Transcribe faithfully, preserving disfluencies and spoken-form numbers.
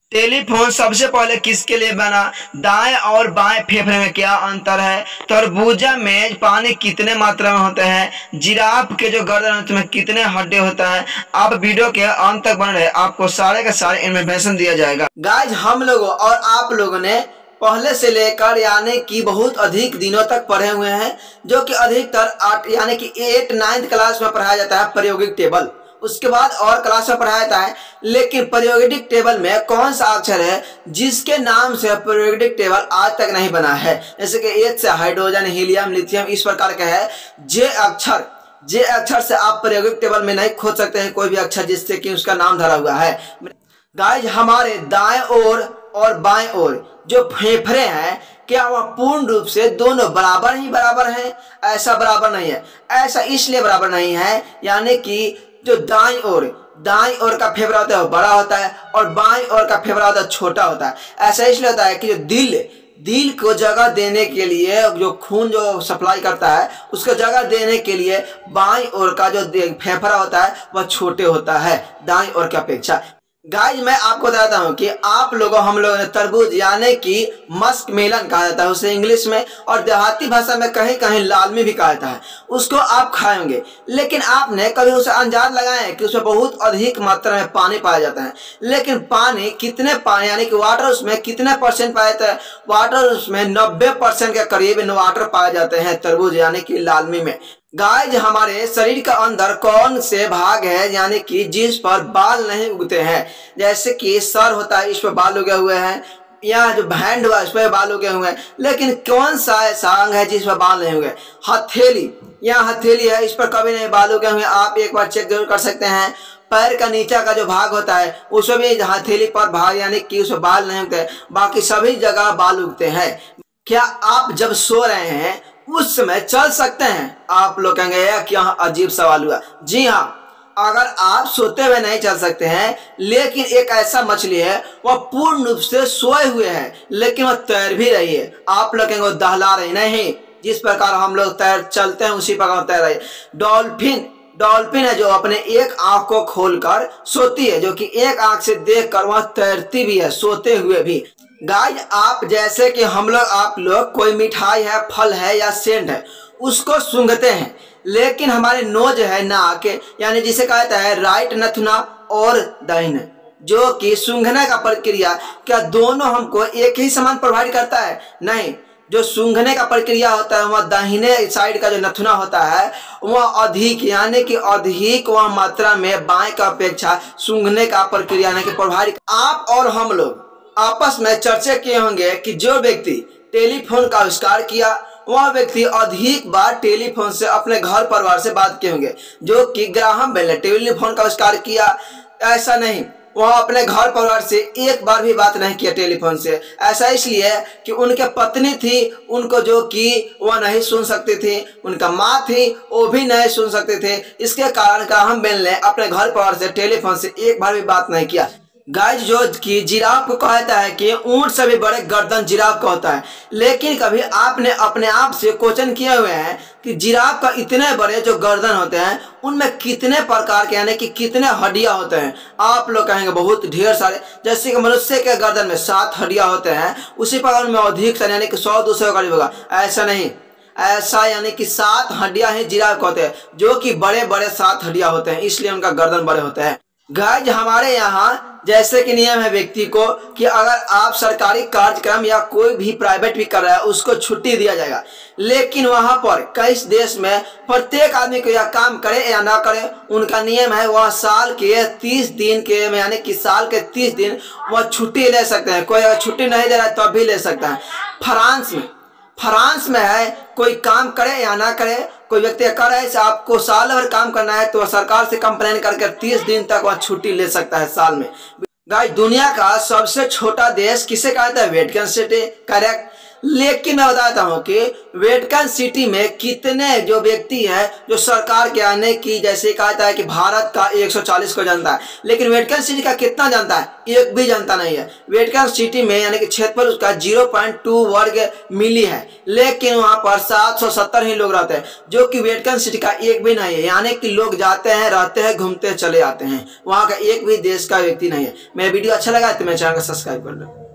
Telephone सबसे पहले किसके लिए बना? दाएं और बाएं फेफड़े में क्या अंतर है? तरबूजा में पानी कितने मात्रा में होते हैं? जिराफ के जो गर्दन होते हैं कितने हड्डी होता है? आप वीडियो के अंत तक बन रहे, आपको सारे का सारे इन्फॉर्मेशन दिया जाएगा। गाइज, हम लोगों और आप लोगों ने पहले से लेकर यानी कि बहुत अधिक दिनों तक पढ़े हुए हैं, जो कि अधिकतर आठ यानी कि एट नाइन्थ क्लास में पढ़ाया जाता है प्रायोगिक टेबल। उसके बाद और क्लास में पढ़ाया जाता है, लेकिन प्रायोगिक टेबल में कौन सा अक्षर है जिसके नाम से प्रायोगिक टेबल आज तक नहीं बना है? जैसे कि एच से हाइड्रोजन, हीलियम, लिथियम, इस प्रकार का है। जे अक्षर जे अक्षर से आप प्रायोगिक टेबल में नहीं खोज सकते हैं कोई भी अक्षर जिससे कि उसका नाम धरा हुआ है। गाइज, हमारे दाएं ओर और बाएं ओर जो फेफड़े हैं, क्या वह पूर्ण रूप से दोनों बराबर ही बराबर हैं? ऐसा बराबर नहीं है। ऐसा इसलिए बराबर नहीं है यानी कि जो दाईं ओर दाईं ओर का फेफड़ा होता है वो बड़ा होता है और बाईं ओर का फेफड़ा होता है छोटा होता है। ऐसा इसलिए होता है कि जो दिल दिल को जगह देने के लिए, जो खून जो सप्लाई करता है उसको जगह देने के लिए बाईं ओर का जो फेफड़ा होता है वह छोटे होता है दाईं ओर की अपेक्षा। गाइज, मैं आपको बताता हूँ कि आप लोगों हम लोगों ने तरबूज यानी कि मस्क मेलन कहा जाता है उसे इंग्लिश में, और देहाती भाषा में कहीं कहीं लालमी भी कहा जाता है। उसको आप खाएंगे, लेकिन आपने कभी उसे अंदाज लगाया है कि उसमें बहुत अधिक मात्रा में पानी पाया जाता है। लेकिन पानी कितने पानी यानी कि वाटर उसमें कितने परसेंट पाया जाता है? वाटर उसमें नब्बे परसेंट के करीब वाटर पाए जाते हैं तरबूज यानी कि लालमी में। गाइज, हमारे शरीर के अंदर कौन से भाग है यानी कि जिस पर बाल नहीं उगते हैं? जैसे कि सर होता है, इस पर बाल उगे हुए हैं, या जो हैंड हुआ इस पर बाल उगे हुए हैं, लेकिन कौन सा ऐसा अंग है जिस पर बाल नहीं उगे? हथेली, यहाँ हथेली है, इस पर कभी नहीं बाल उगे हुए। आप एक बार चेक जरूर कर सकते हैं। पैर का नीचे का जो भाग होता है उसमें भी हथेली पर भाग यानी कि उसमें बाल नहीं उगते, बाकी सभी जगह बाल उगते हैं। क्या आप जब सो रहे हैं उस समय चल सकते हैं? आप लोग कहेंगे क्या अजीब सवाल हुआ। जी हाँ, अगर आप सोते हुए नहीं चल सकते हैं, लेकिन एक ऐसा मछली है वह पूर्ण रूप से सोए हुए है लेकिन वह तैर भी रही है। आप लोग कहेंगे दहला रही, नहीं, जिस प्रकार हम लोग तैर चलते हैं उसी प्रकार तैर रही है। डॉल्फिन डॉल्फिन है जो अपने एक आंख को खोलकर सोती है, जो कि एक आंख से देखकर वह तैरती भी है सोते हुए भी। गाइज, आप जैसे कि हम लोग आप लोग कोई मिठाई है, फल है या सेंट है उसको सूंघते हैं, लेकिन हमारे नोज है, नाक यानी जिसे कहा जाता है राइट नथुना और दाहिने, जो कि सूंघने का प्रक्रिया, क्या दोनों हमको एक ही समान प्रोवाइड करता है? नहीं, जो सूंघने का प्रक्रिया होता है वह दाहिने साइड का जो नथुना होता है वह अधिक यानी कि अधिक वह मात्रा में बाएं का अपेक्षा सूंघने का प्रक्रिया यानी कि प्रोवाइड। आप और हम लोग आपस में चर्चा किए होंगे कि जो व्यक्ति टेलीफोन का आविष्कार किया वह व्यक्ति अधिक बार टेलीफोन से अपने घर परिवार से बात किए होंगे, जो कि ग्राहम बेल ने टेलीफोन का आविष्कार किया। ऐसा नहीं, वह अपने घर परिवार से एक बार भी बात नहीं किया टेलीफोन से। ऐसा इसलिए कि उनके पत्नी थी, उनको जो कि वह नहीं सुन सकती थी, उनका माँ थी वो भी नहीं सुन सकते थे। इसके कारण ग्राहम बेल ने अपने घर परिवार से टेलीफोन से एक बार भी बात नहीं किया। गाइज, जो कि जिराफ को कहता है कि ऊंट से भी बड़े गर्दन जिराफ का होता है, लेकिन कभी आपने अपने आप से क्वेश्चन किए हुए हैं कि जिराफ का इतने बड़े जो गर्दन होते हैं उनमें कितने प्रकार के यानी कि कितने हड्डियां होते हैं? आप लोग कहेंगे बहुत ढेर सारे। जैसे कि मनुष्य के गर्दन में सात हड्डियां होते हैं, उसी प्रकार उनमें अधिक सारे यानी कि सौ दो सौ करीब होगा। ऐसा नहीं, ऐसा यानी कि सात हड्डियां ही जिराफ होते हैं, जो कि बड़े बड़े सात हड्डियां होते हैं, इसलिए उनका गर्दन बड़े होते हैं। गाइज, हमारे यहाँ जैसे कि नियम है व्यक्ति को कि अगर आप सरकारी कार्यक्रम या कोई भी प्राइवेट भी कर रहा है उसको छुट्टी दिया जाएगा, लेकिन वहां पर कई देश में प्रत्येक आदमी को यह काम करे या ना करे उनका नियम है, वह साल के तीस दिन के यानी कि साल के तीस दिन वह छुट्टी ले सकते हैं। कोई अगर छुट्टी नहीं दे रहा है तब भी ले सकता है। फ्रांस में फ्रांस में है, कोई काम करे या ना करे, कोई व्यक्ति कर रहा है आपको साल भर काम करना है तो सरकार से कंप्लेन करके तीस दिन तक वह छुट्टी ले सकता है साल में। गाइस, दुनिया का सबसे छोटा देश किसे कहता है? Vatican City. करेक्ट। लेकिन मैं बताता हूँ कि वेटिकन सिटी में कितने जो व्यक्ति है जो सरकार के आने की, जैसे कहा जाता है कि भारत का एक सौ चालीस को जनता है, लेकिन वेटिकन सिटी का कितना जनता है? एक भी जनता नहीं है। वेटिकन सिटी में यानी कि क्षेत्रफल उसका ज़ीरो पॉइंट टू वर्ग मिली है, लेकिन वहां पर सात सौ सत्तर ही लोग रहते हैं, जो कि वेटिकन सिटी का एक भी नहीं है। यानी कि लोग जाते हैं, रहते हैं, घूमते चले आते हैं, वहां का एक भी देश का व्यक्ति नहीं है। मेरा वीडियो अच्छा लगा तो मेरे चैनल को सब्सक्राइब कर लो।